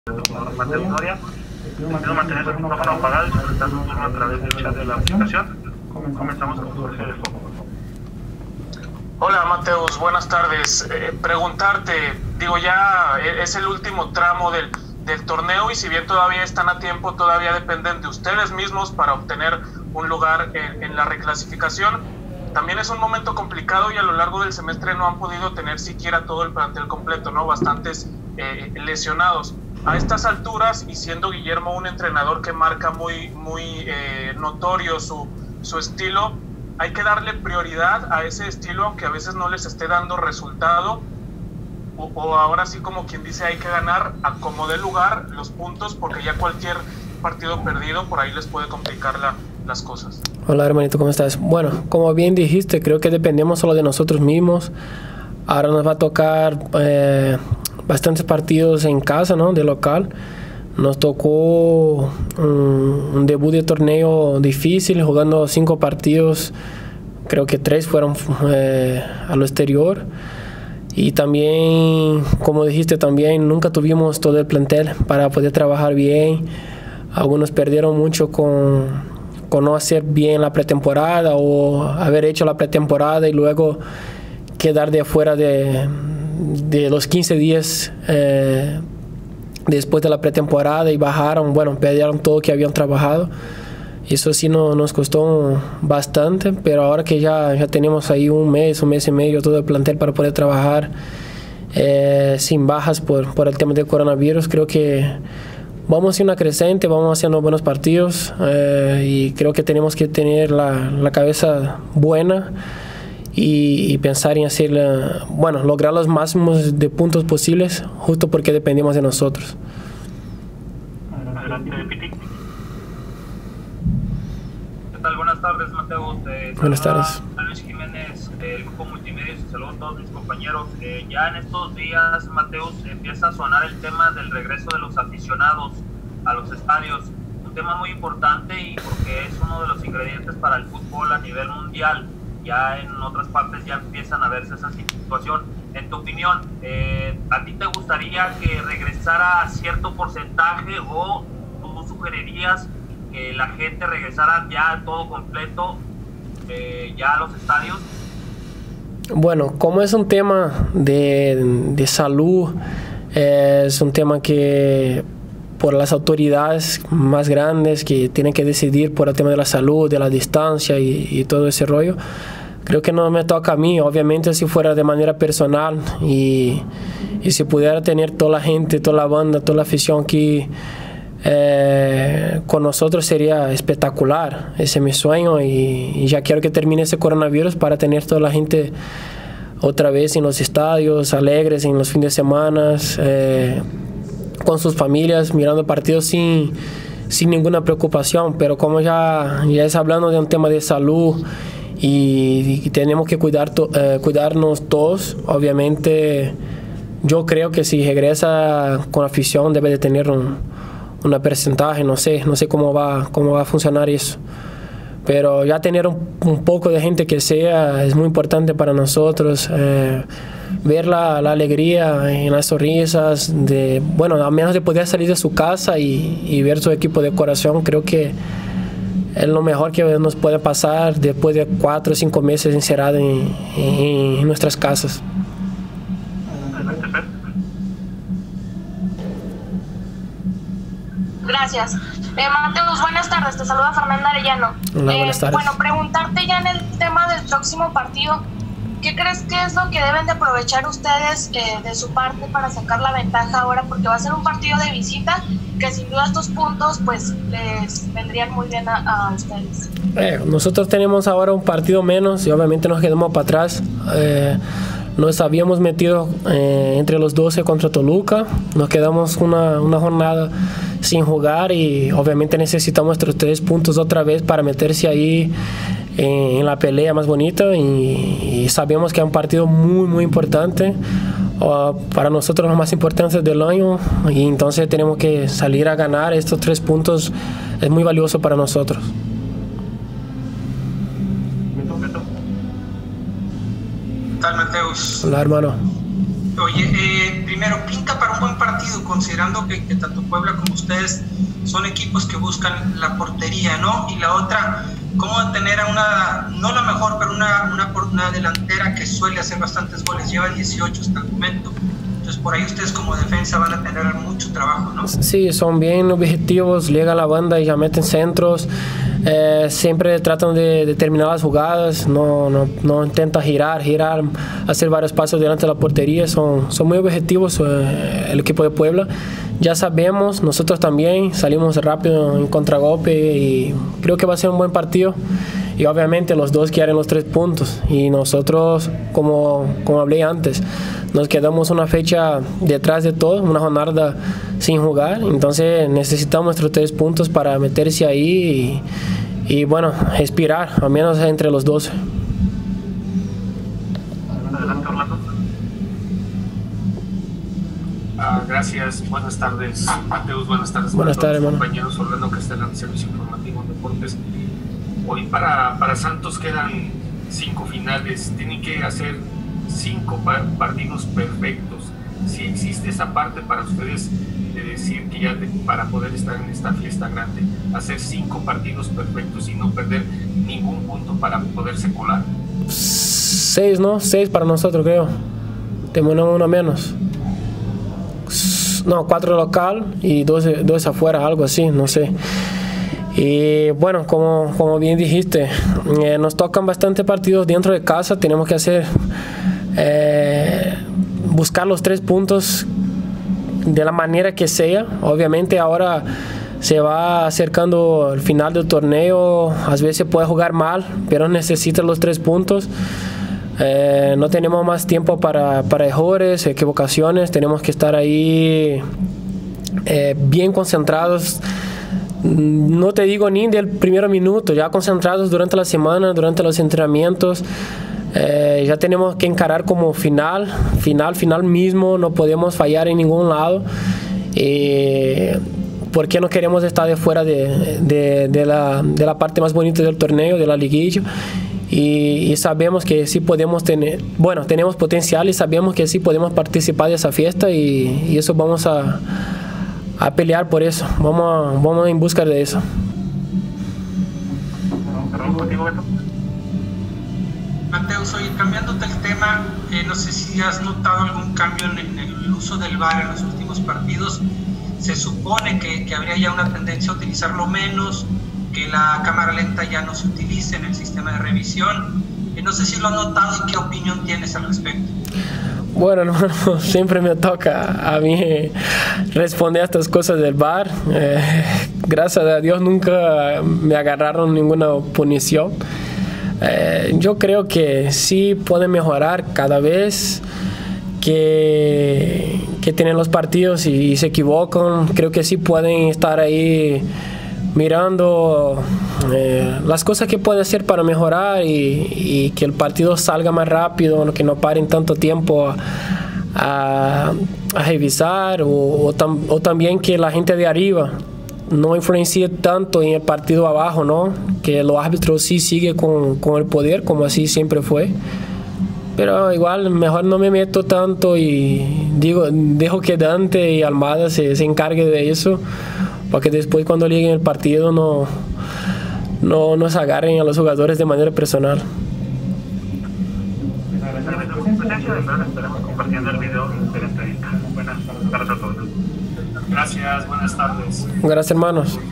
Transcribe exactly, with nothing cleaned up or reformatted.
Mateo Noria. Quiero mantener el micrófono apagado y solicitar su turno a través del chat de la aplicación. Comenzamos con Jorge de Foco. Hola Mateus, buenas tardes. Eh, preguntarte, digo ya es el último tramo del, del torneo y si bien todavía están a tiempo, todavía dependen de ustedes mismos para obtener un lugar en, en la reclasificación. También es un momento complicado y a lo largo del semestre no han podido tener siquiera todo el plantel completo, ¿no? Bastantes eh, lesionados. A estas alturas, y siendo Guillermo un entrenador que marca muy, muy eh, notorio su, su estilo, hay que darle prioridad a ese estilo, aunque a veces no les esté dando resultado, o, o ahora sí, como quien dice, hay que ganar a como dé lugar los puntos, porque ya cualquier partido perdido por ahí les puede complicar la, las cosas. Hola hermanito, ¿cómo estás? Bueno, como bien dijiste, creo que dependemos solo de nosotros mismos. Ahora nos va a tocar eh, bastantes partidos en casa, ¿no? De local. Nos tocó un, un debut de torneo difícil, jugando cinco partidos, creo que tres fueron eh, a lo exterior. Y también, como dijiste, también nunca tuvimos todo el plantel para poder trabajar bien. Algunos perdieron mucho con, con no hacer bien la pretemporada o haber hecho la pretemporada y luego quedar de afuera de, de los quince días eh, después de la pretemporada y bajaron, bueno, perdieron todo lo que habían trabajado. Eso sí no, nos costó bastante, pero ahora que ya, ya tenemos ahí un mes, un mes y medio todo el plantel para poder trabajar eh, sin bajas por, por el tema del coronavirus, creo que vamos haciendo una creciente, vamos haciendo buenos partidos eh, y creo que tenemos que tener la, la cabeza buena y, y pensar en hacer, bueno, lograr los máximos de puntos posibles, justo porque dependemos de nosotros. Adelante, Piti. ¿Qué tal? Buenas tardes, Mateo. Te Buenas tardes. A Luis Jiménez del Grupo Multimedia y saludo a todos mis compañeros. Eh, ya en estos días, Mateus, empieza a sonar el tema del regreso de los aficionados a los estadios. Un tema muy importante y porque es uno de los ingredientes para el fútbol a nivel mundial. Ya en otras partes ya empiezan a verse esa situación. En tu opinión, eh, ¿a ti te gustaría que regresara cierto porcentaje o tú sugerirías que la gente regresara ya todo completo eh, ya a los estadios? Bueno, como es un tema de, de salud, eh, es un tema que por las autoridades más grandes que tienen que decidir por el tema de la salud, de la distancia y, y todo ese rollo, creo que no me toca a mí. Obviamente si fuera de manera personal y, y si pudiera tener toda la gente, toda la banda, toda la afición aquí eh, con nosotros sería espectacular. Ese es mi sueño y, y ya quiero que termine ese coronavirus para tener toda la gente otra vez en los estadios, alegres en los fines de semana, eh, con sus familias, mirando partidos sin, sin ninguna preocupación. Pero como ya, ya es hablando de un tema de salud y, y tenemos que cuidar to, eh, cuidarnos todos, obviamente yo creo que si regresa con afición debe de tener un, una porcentaje, no sé, no sé cómo va, cómo va a funcionar eso. Pero ya tener un, un poco de gente que sea es muy importante para nosotros. Eh, ver la, la alegría en las sonrisas, de, bueno, al menos de poder salir de su casa y, y ver su equipo de corazón, creo que es lo mejor que nos puede pasar después de cuatro o cinco meses encerrados en, en, en nuestras casas. Gracias. Eh, Mateus, buenas tardes, te saluda Fernanda Arellano. Hola, buenas tardes. Eh, bueno, preguntarte ya en el tema del próximo partido, ¿qué crees que es lo que deben de aprovechar ustedes eh, de su parte para sacar la ventaja ahora? Porque va a ser un partido de visita que sin duda estos puntos pues les vendrían muy bien a, a ustedes. Eh, nosotros tenemos ahora un partido menos y obviamente nos quedamos para atrás. Eh, nos habíamos metido eh, entre los doce contra Toluca, nos quedamos una, una jornada sin jugar y obviamente necesitamos nuestros tres puntos otra vez para meterse ahí en, en la pelea más bonita y, y sabemos que es un partido muy muy importante uh, para nosotros, los más importantes del año, y entonces tenemos que salir a ganar estos tres puntos. Es muy valioso para nosotros. ¿Qué tal, Mateus? Hola hermano. Oye, eh, primero, pinta para un buen partido, considerando que, que tanto Puebla como ustedes son equipos que buscan la portería, ¿no? Y la otra, cómo tener a una, no la mejor, pero una, una, una delantera que suele hacer bastantes goles, lleva dieciocho hasta el momento. Entonces, por ahí ustedes como defensa van a tener mucho trabajo, ¿no? Sí, son bien objetivos, llega la banda y ya meten centros, eh, siempre tratan de, de terminar las jugadas, no, no, no intenta girar, girar, hacer varios pasos delante de la portería, son, son muy objetivos eh, el equipo de Puebla. Ya sabemos, nosotros también salimos rápido en contragolpe y creo que va a ser un buen partido. Y obviamente los dos quieren los tres puntos y nosotros, como, como hablé antes, nos quedamos una fecha detrás de todo, una jornada sin jugar, entonces necesitamos nuestros tres puntos para meterse ahí y, y bueno, respirar, al menos entre los doce. Adelante, Orlando. Ah, gracias, buenas tardes, Mateus, buenas tardes. Buenas tardes, hermano. Compañeros, Orlando Castellán, Servicio Informativo Deportes. Hoy para, para Santos quedan cinco finales, tienen que hacer cinco partidos perfectos. Si existe esa parte para ustedes de decir que ya de, para poder estar en esta fiesta grande, hacer cinco partidos perfectos y no perder ningún punto para poderse colar. Seis, ¿no? Seis para nosotros, creo. Tenemos uno menos. No, cuatro local y dos, dos afuera, algo así, no sé. Y bueno, como, como bien dijiste, eh, nos tocan bastante partidos dentro de casa, tenemos que hacer eh, buscar los tres puntos de la manera que sea. Obviamente ahora se va acercando el final del torneo, a veces puede jugar mal, pero necesita los tres puntos. Eh, no tenemos más tiempo para, para errores, equivocaciones, tenemos que estar ahí eh, bien concentrados. No te digo ni del primer minuto, ya concentrados durante la semana, durante los entrenamientos. Eh, ya tenemos que encarar como final, final, final mismo, no podemos fallar en ningún lado. Eh, porque no queremos estar de fuera de, de, de, la, de la parte más bonita del torneo, de la liguilla. Y, y sabemos que sí podemos tener, bueno, tenemos potencial y sabemos que sí podemos participar de esa fiesta y, y eso vamos a a pelear por eso, vamos, a, vamos en busca de eso. Mateus, oye, cambiándote el tema, eh, no sé si has notado algún cambio en el uso del V A R en los últimos partidos. Se supone que, que habría ya una tendencia a utilizarlo menos, que la cámara lenta ya no se utilice en el sistema de revisión. Eh, no sé si lo has notado y qué opinión tienes al respecto. Bueno, hermano, siempre me toca a mí responder a estas cosas del V A R. Eh, gracias a Dios nunca me agarraron ninguna punición. Eh, yo creo que sí pueden mejorar cada vez que, que tienen los partidos y, y se equivocan. Creo que sí pueden estar ahí mirando eh, las cosas que puede hacer para mejorar y, y que el partido salga más rápido, que no paren tanto tiempo a, a, a revisar o, o, tam, o también que la gente de arriba no influencie tanto en el partido abajo, ¿no? Que los árbitros sí siguen con, con el poder como así siempre fue. Pero igual mejor no me meto tanto y digo, dejo que Dante y Almada se, se encarguen de eso, para que después cuando lleguen el partido no, no nos agarren a los jugadores de manera personal. Estaremos compartiendo el video de la entrevista. Buenas tardes a todos. Gracias, buenas tardes. Gracias, hermanos.